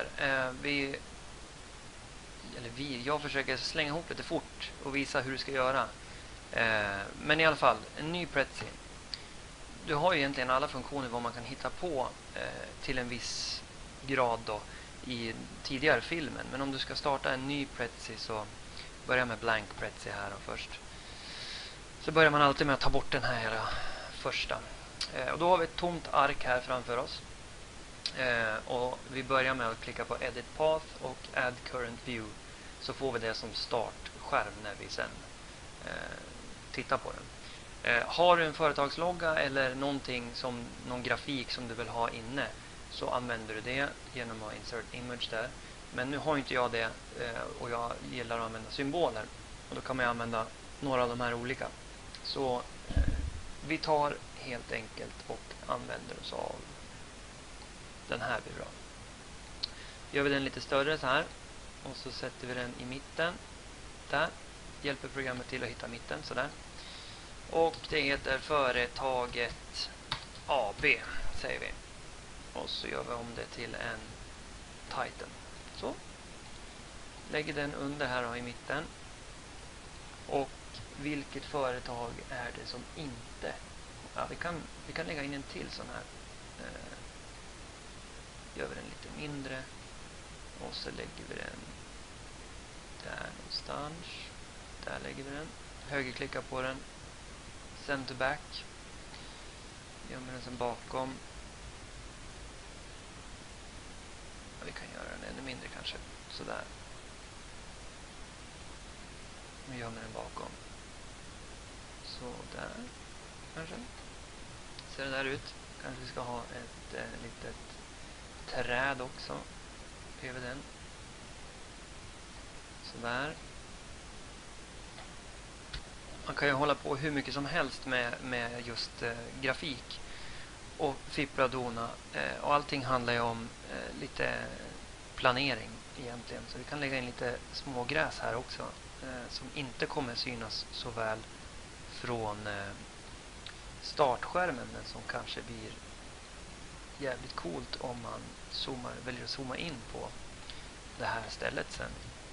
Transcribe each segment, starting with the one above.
Jag försöker slänga ihop lite fort och visa hur du ska göra. Men i alla fall, en ny Prezi. Du har ju egentligen alla funktioner vad man kan hitta på till en viss grad då i tidigare filmen. Men om du ska starta en ny Prezi så börja med blank Prezi här då först. Så börjar man alltid med att ta bort den här första. Och då har vi ett tomt ark här framför oss. Och vi börjar med att klicka på Edit Path och Add Current View. Så får vi det som startskärm när vi sen tittar på den. Har du en företagslogga eller någon grafik som du vill ha inne, så använder du det genom att insert image där. Men nu har inte jag det och jag gillar att använda symboler. Och då kan man använda några av de här olika. Så vi tar helt enkelt och använder oss av den här blir bra. Gör vi den lite större så här. Och så sätter vi den i mitten. Där. Hjälper programmet till att hitta mitten sådär. Och det heter företaget AB säger vi. Och så gör vi om det till en title. Så. Lägger den under här då, i mitten. Och vilket företag är det som inte... Ja, vi kan lägga in en till sån här. Gör vi den lite mindre. Och så lägger vi den där någonstans. Där lägger vi den. Högerklicka på den. Send to back. Gömmer den sen bakom. Ja, vi kan göra den ännu mindre kanske. Sådär. Vi gömmer den bakom. Så där. Kanske. Ser det där ut. Kanske vi ska ha ett litet träd också. Över den. Sådär. Man kan ju hålla på hur mycket som helst med just grafik och fippla och dona. Och allting handlar ju om lite planering egentligen. Så vi kan lägga in lite smågräs här också som inte kommer synas så väl från startskärmen, men som kanske blir jävligt coolt om man väljer att zooma in på det här stället sen.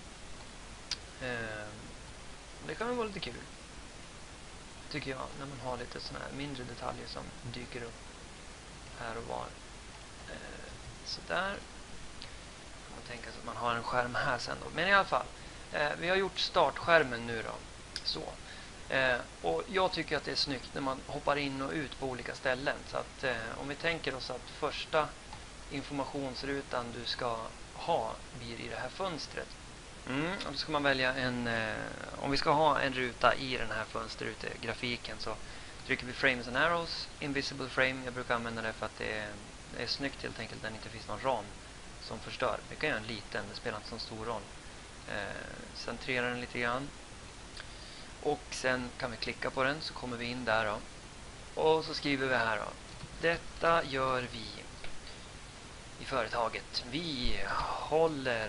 Det kan väl vara lite kul, tycker jag, när man har lite såna här mindre detaljer som dyker upp här och var. Sådär. Man tänker sig att man har en skärm här sen då. Men i alla fall, vi har gjort startskärmen nu då. Så. Och jag tycker att det är snyggt när man hoppar in och ut på olika ställen. Så att om vi tänker oss att första informationsrutan du ska ha blir i det här fönstret. Och då ska man välja om vi ska ha en ruta i den här fönsterrutegrafiken, så trycker vi Frames and Arrows, Invisible Frame. Jag brukar använda det för att det är snyggt helt enkelt när det inte finns någon ram som förstör. Vi kan göra en liten, det spelar inte så stor roll. Centrera den lite grann. Och sen kan vi klicka på den, så kommer vi in där då. Och så skriver vi här då. Detta gör vi i företaget. Vi håller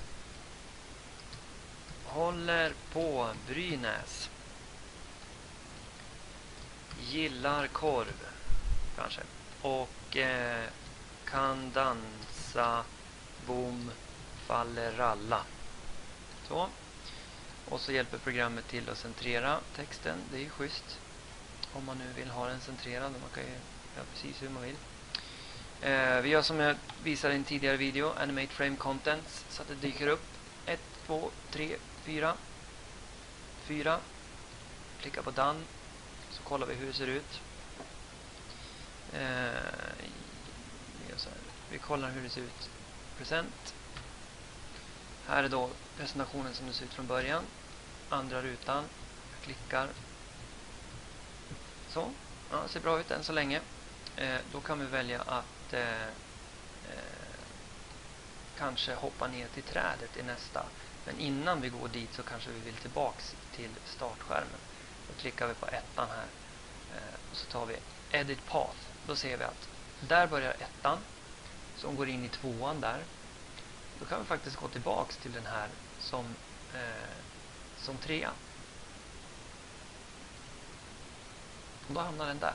på Brynäs. Gillar korv kanske. Och kan dansa bom falleralla. Så. Och så hjälper programmet till att centrera texten. Det är ju schysst. Om man nu vill ha den centrerad. Man kan ju göra precis hur man vill. Vi gör som jag visade i en tidigare video. Animate frame contents. Så att det dyker upp. 1, 2, 3, 4. 4. Klicka på done. Så kollar vi hur det ser ut. Vi kollar hur det ser ut. Present. Här är då presentationen som det ser ut från början. Andra rutan. Jag klickar. Så. Ja, det ser bra ut än så länge. Då kan vi välja att kanske hoppa ner till trädet i nästa. Men innan vi går dit så kanske vi vill tillbaks till startskärmen. Då klickar vi på ettan här. Och så tar vi Edit Path. Då ser vi att där börjar ettan. Som går in i tvåan där. Då kan vi faktiskt gå tillbaks till den här som trea. Och då hamnar den där.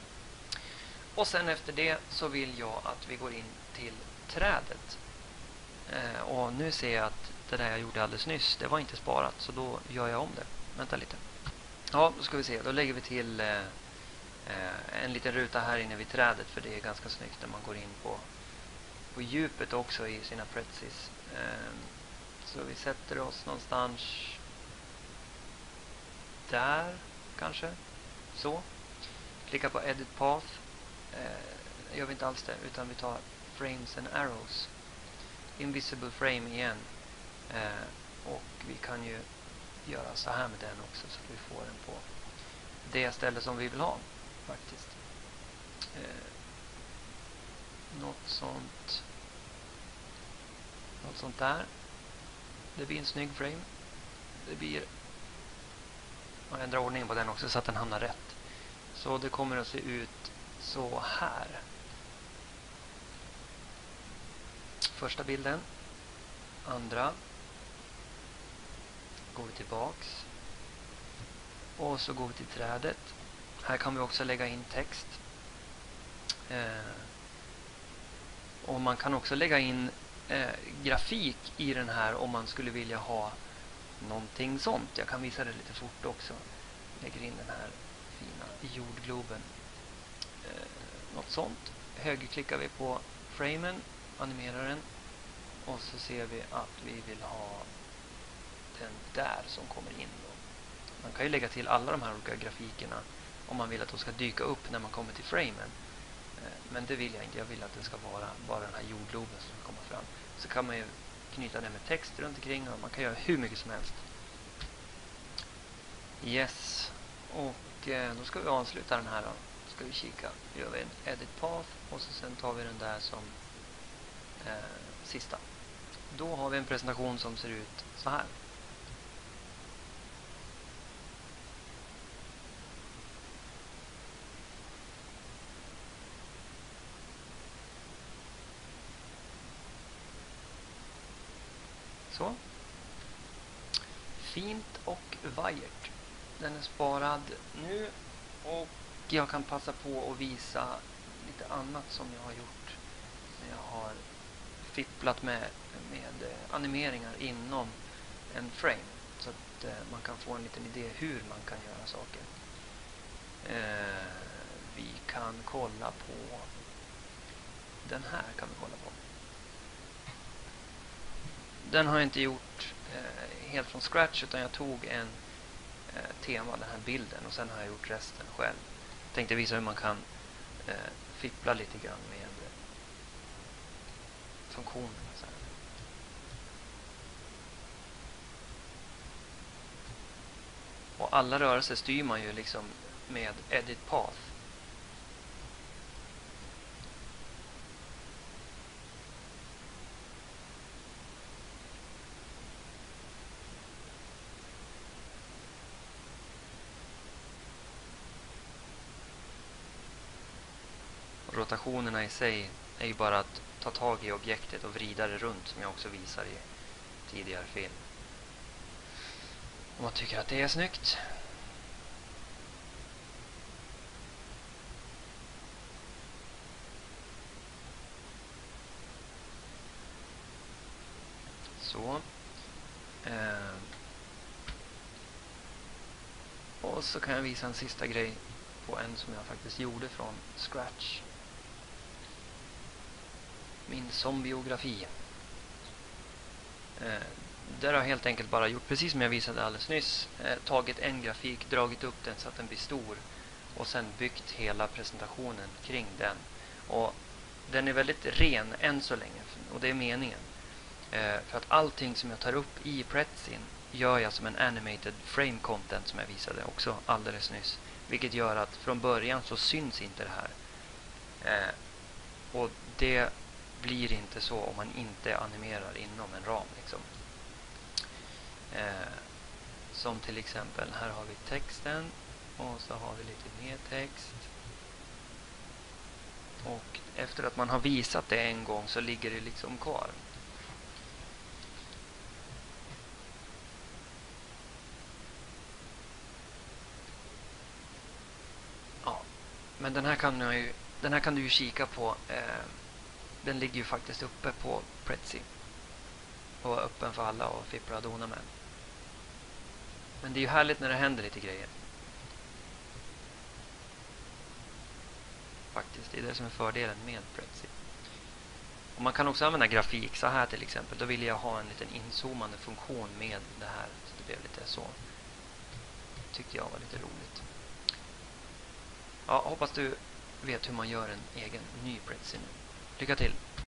Och sen efter det så vill jag att vi går in till trädet. Och nu ser jag att det där jag gjorde alldeles nyss, det var inte sparat. Så då gör jag om det. Vänta lite. Ja, då ska vi se. Då lägger vi till en liten ruta här inne vid trädet. För det är ganska snyggt när man går in på djupet också i sina pretzis. Så vi sätter oss någonstans där kanske. Så. Klicka på Edit Path. Gör vi inte alls det, utan vi tar Frames and Arrows. Invisible Frame igen. Och vi kan ju göra så här med den också, så att vi får den på det ställe som vi vill ha faktiskt. Något sånt där. Det blir en snygg frame. Det blir, och ändra ordningen på den också så att den hamnar rätt. Så det kommer att se ut så här. Första bilden. Andra. Går vi tillbaks. Och så går vi till trädet. Här kan vi också lägga in text. Och man kan också lägga in grafik i den här om man skulle vilja ha någonting sånt. Jag kan visa det lite fort också. Lägger in den här fina jordgloben. Något sånt. Högerklickar vi på framen, animerar den. Och så ser vi att vi vill ha den där som kommer in då. Man kan ju lägga till alla de här olika grafikerna om man vill att de ska dyka upp när man kommer till framen. Men det vill jag inte. Jag vill att det ska vara bara den här jordgloben som kommer fram. Så kan man ju knyta den med text runt omkring och man kan göra hur mycket som helst. Yes. Och då ska vi avsluta den här då. Då ska vi kika. Gör vi en edit path och så sen tar vi den där som sista. Då har vi en presentation som ser ut så här. Så. Fint och vajert. Den är sparad nu och jag kan passa på att visa lite annat som jag har gjort. Jag har fipplat med animeringar inom en frame så att man kan få en liten idé hur man kan göra saker. Vi kan kolla på den här kan vi kolla på. Den har jag inte gjort helt från scratch utan jag tog en tema, den här bilden, och sen har jag gjort resten själv. Jag tänkte visa hur man kan fippla lite grann med funktionerna. Så här. Och alla rörelser styr man ju liksom med edit path. Rotationerna i sig är ju bara att ta tag i objektet och vrida det runt som jag också visar i tidigare film. Om man tycker att det är snyggt. Så. Och så kan jag visa en sista grej på en som jag faktiskt gjorde från scratch. Min zombiografi. Där har jag helt enkelt bara gjort precis som jag visade alldeles nyss. Tagit en grafik, dragit upp den så att den blir stor. Och sen byggt hela presentationen kring den. Och den är väldigt ren än så länge. Och det är meningen. För att allting som jag tar upp i Pretzin gör jag som en animated frame content som jag visade också alldeles nyss. Vilket gör att från början så syns inte det här. Och det blir inte så om man inte animerar inom en ram liksom. Som till exempel, här har vi texten och så har vi lite mer text. Och efter att man har visat det en gång så ligger det liksom kvar. Ja, men den här kan du ju kika på. Den ligger ju faktiskt uppe på Prezi. och vara öppen för alla och fippla och dona med. Men det är ju härligt när det händer lite grejer. Faktiskt, det är det som är fördelen med Prezi. Och man kan också använda grafik så här till exempel. Då vill jag ha en liten inzoomande funktion med det här. Så det blev lite så. Tyckte jag var lite roligt. Ja, hoppas du vet hur man gör en egen ny Prezi nu. Lycka till!